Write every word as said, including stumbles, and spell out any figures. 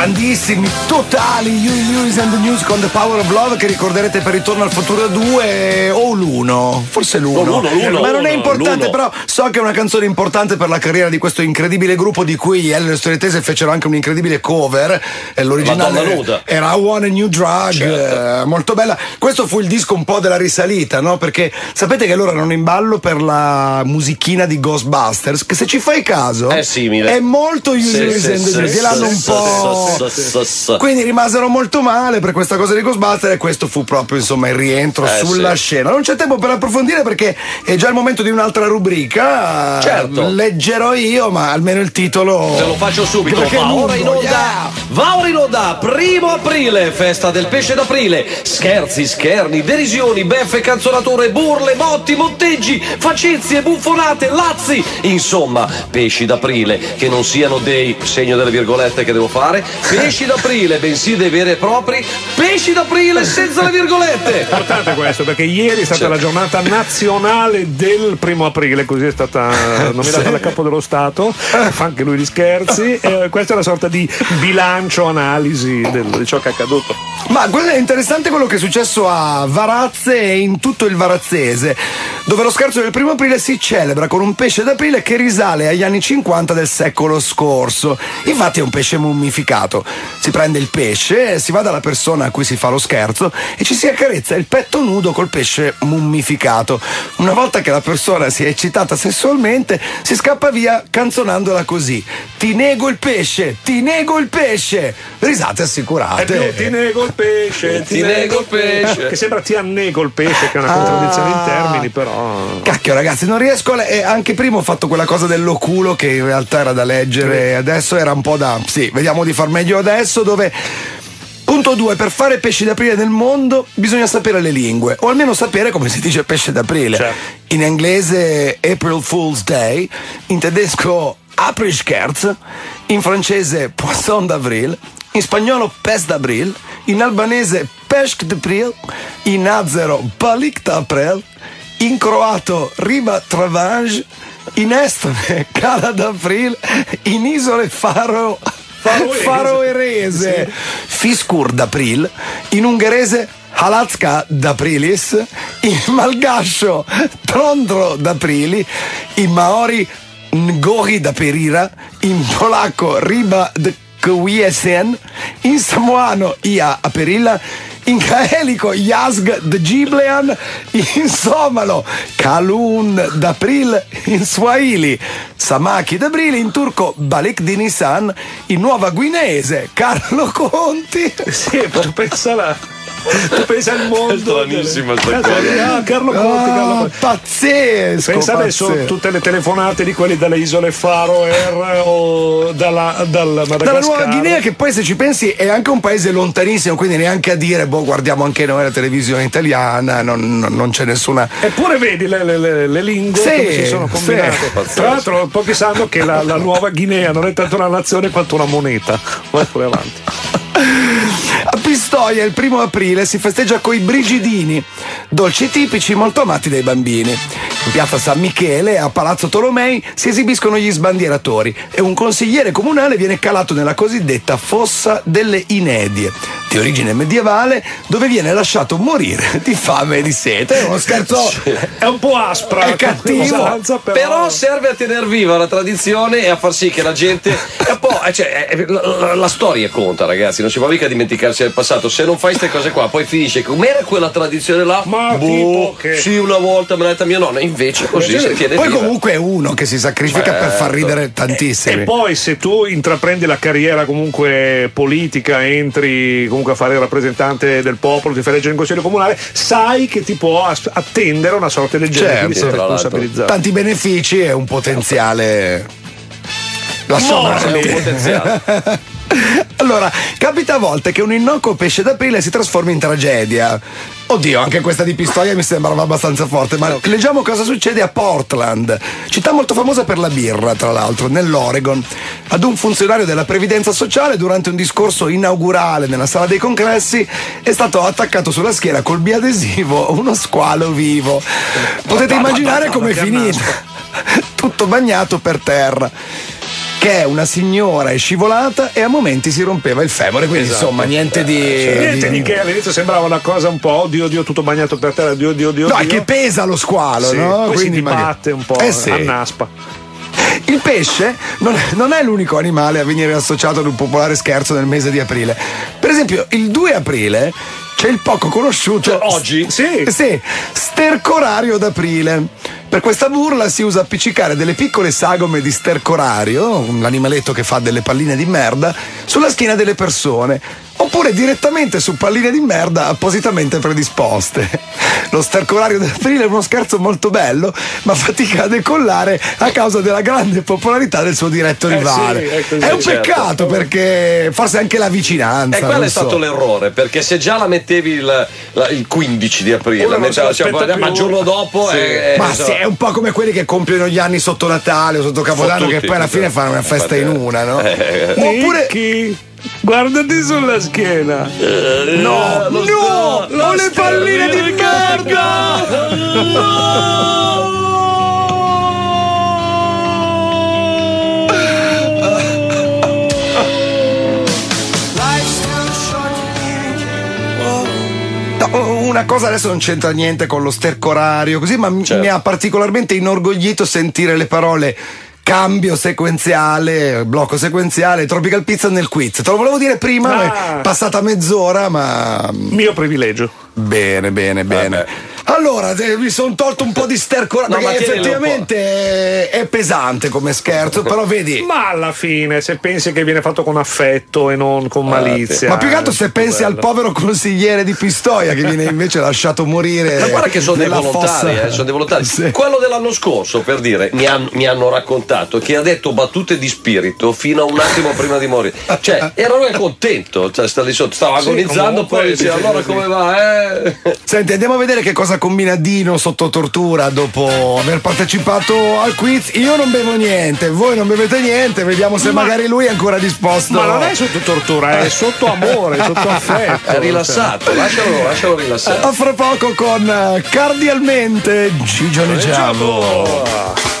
grandissimi, totali, Huey Lewis and the News con The Power of Love, che ricorderete per Ritorno al Futuro due o l'uno, forse l'uno, l'uno, l'uno ma non è importante, l'uno. Però so che è una canzone importante per la carriera di questo incredibile gruppo di cui Elle e le Storie Tese fecero anche un'incredibile cover, l'originale era I Want a New Drug, certo. eh, molto bella. Questo fu il disco un po' della risalita, no? Perché sapete che loro erano in ballo per la musichina di Ghostbusters, che se ci fai caso è simile, è molto Huey Lewis and the News, l'hanno un po', quindi rimasero molto male per questa cosa di Ghostbusters, e questo fu proprio insomma il rientro eh, sulla sì. scena. Non c'è tempo per approfondire perché è già il momento di un'altra rubrica. Certo. Leggerò io, ma almeno il titolo te lo faccio subito. Perché Va ora in onda, yeah. va ora in onda, primo aprile, festa del pesce d'aprile, scherzi, scherni, derisioni, beffe, canzonature, burle, botti, motteggi, facezie, buffonate, lazzi, insomma, pesci d'aprile che non siano dei, segno delle virgolette che devo fare, pesci d'aprile, bensì dei veri e propri pesci d'aprile senza le virgolette. È importante questo, perché ieri è stata certo. la giornata nazionale del primo aprile, così è stata nominata da Capo dello Stato, fa anche lui gli scherzi, e questa è una sorta di bilancio, analisi del, di ciò che è accaduto. Ma è interessante quello che è successo a Varazze e in tutto il Varazzese, dove lo scherzo del primo aprile si celebra con un pesce d'aprile che risale agli anni cinquanta del secolo scorso. Infatti è un pesce mummificato. Si prende il pesce, si va dalla persona a cui si fa lo scherzo e ci si accarezza il petto nudo col pesce mummificato. Una volta che la persona si è eccitata sessualmente, si scappa via canzonandola così: ti nego il pesce, ti nego il pesce. Risate assicurate. Eh, ti nego il pesce, ti, ti nego il pesce. Che sembra ti annego il pesce, che è una ah, contraddizione in termini, però. Cacchio, ragazzi, non riesco a le- e anche prima ho fatto quella cosa dell'oculo che in realtà era da leggere, sì. Adesso era un po' da. Sì, vediamo di far meglio adesso, dove. Punto due, per fare pesci d'aprile nel mondo bisogna sapere le lingue, o almeno sapere come si dice pesce d'aprile. Certo. In inglese April Fool's Day, in tedesco Aprilscherz, in francese Poisson d'avril, in spagnolo Pes d'avril, in albanese Pesc d'april, in azero Balik d'April, in croato Riba Travange, in estone Cala d'April, in isole Faro Faroerese Fiskur d'April, in ungherese Halacka d'Aprilis, in malgascio Trondro d'Aprili, in maori Ngori d'Aperira, in polacco Riba d'Kwiesen, in samoano Ia Aperilla, in gaelico Yazg de Giblean, in somalo Kalun d'April, in swahili Samaki d'April, in turco Balik di Nisan, in nuova guineese Carlo Conti. Sì, pensa là. Tu pensa al mondo. Stranissima sta cosa. Ah, Carlo Conti, ah, Carlo Conti. Pazzesco. Pensa adesso pazzesco. tutte le telefonate di quelli dalle isole Faroe o dalla, dal Madagascar. Dalla Nuova Guinea, che poi se ci pensi è anche un paese lontanissimo, quindi neanche a dire boh, guardiamo anche noi la televisione italiana, non, non, non c'è nessuna. Eppure vedi le, le, le, le lingue sì, come si sono combinate. Sì. Tra l'altro pochi sanno che la, la Nuova Guinea non è tanto una nazione quanto una moneta. Vai pure avanti. A Pistoia il primo aprile si festeggia coi brigidini, dolci tipici molto amati dai bambini. In piazza San Michele, a Palazzo Tolomei, si esibiscono gli sbandieratori e un consigliere comunale viene calato nella cosiddetta fossa delle inedie, di origine medievale, dove viene lasciato morire di fame e di sete. È uno scherzo, è un po' aspra, è cattivo, usanza, però... però serve a tener viva la tradizione e a far sì che la gente è un po', cioè, la, la, la storia conta, ragazzi, non si può mica dimenticarsi del passato. Se non fai queste cose qua poi finisce com'era quella tradizione là, ma boh, tipo che... sì, una volta me l'ha detta mia nonna, invece così si tiene poi viva. Comunque è uno che si sacrifica certo. per far ridere tantissimi. E poi se tu intraprendi la carriera comunque politica, entri comunque a fare il rappresentante del popolo, ti fai eleggere in consiglio comunale, sai che ti può attendere una sorta del genere, certo, quindi sei responsabilizzato. Tanti benefici e un potenziale. Lasciamo un potenziale. Allora, capita a volte che un innocuo pesce d'aprile si trasformi in tragedia. Oddio, anche questa di Pistoia mi sembrava abbastanza forte, ma leggiamo cosa succede a Portland, città molto famosa per la birra, tra l'altro, nell'Oregon. Ad un funzionario della previdenza sociale, durante un discorso inaugurale nella sala dei congressi, è stato attaccato sulla schiena col biadesivo uno squalo vivo. Potete immaginare com'è finita, tutto bagnato per terra. che una signora è scivolata e a momenti si rompeva il femore, quindi Esatto. insomma niente di... Cioè, niente di... di che all'inizio sembrava una cosa un po' oddio, oddio, tutto bagnato per terra, oddio, oddio, oddio. No, è che pesa lo squalo, sì, no? Poi Quindi si magari... dibatte un po', eh sì. annaspa. Il pesce non, non è l'unico animale a venire associato ad un popolare scherzo nel mese di aprile. Per esempio, il due aprile c'è il poco conosciuto. Cioè, oggi? Sì. Sì, stercorario d'aprile. Per questa burla si usa appiccicare delle piccole sagome di stercorario, l'animaletto che fa delle palline di merda, sulla schiena delle persone, oppure direttamente su palline di merda appositamente predisposte. Lo stercorario d'aprile è uno scherzo molto bello, ma fatica a decollare a causa della grande popolarità del suo diretto Eh rivale. sì, è così. È un Certo. peccato, perché forse anche la vicinanza. E quello non è so. stato l'errore, perché se già la mettevi il, la- il quindici di aprile, Uno non metteva- se l'aspetta cioè, ma il più. giorno dopo Sì. è, Ma è- sì, è un po' come quelli che compiono gli anni sotto Natale o sotto Capodanno, tutti, che poi alla tutti. fine fanno una festa in una, no? Eh, Oppure. Nicky, guardati sulla schiena. No, lo no, sta- ho le palline di No, una cosa adesso non c'entra niente con lo stercorario, così, ma mi- Certo. mi ha particolarmente inorgoglito sentire le parole cambio sequenziale, blocco sequenziale, Tropical Pizza nel quiz. Te lo volevo dire prima, Ah. ma è passata mezz'ora, ma Mio privilegio. bene, bene, bene. Vabbè. Allora, eh, mi sono tolto un po' di stercorario, No, ma perché tienilo un effettivamente è, è pesante come scherzo, però vedi. Ma alla fine, se pensi che viene fatto con affetto e non con malizia. Ma più che altro se è più pensi al bello. povero consigliere di Pistoia che viene invece lasciato morire. Ma guarda che sono dei nella volontari, fossa. eh, sono dei volontari. Sì. Quello dell'anno scorso, per dire, mi, han- mi hanno raccontato che ha detto battute di spirito fino a un attimo prima di morire. Cioè, era lui contento, cioè, sta lì sotto, stava Sì, agonizzando, comunque, poi diceva sì, allora sì. come va? Eh? Senti, andiamo a vedere che cosa combina Dino sotto tortura dopo aver partecipato al quiz. Io non bevo niente, voi non bevete niente, vediamo se Ma- magari lui è ancora disposto. Ma non è sotto tortura, è sotto amore, sotto affetto. È rilassato, lascialo, lascialo rilassare. A fra poco con eh, Cardialmente Gigioneggiamo. Ciao.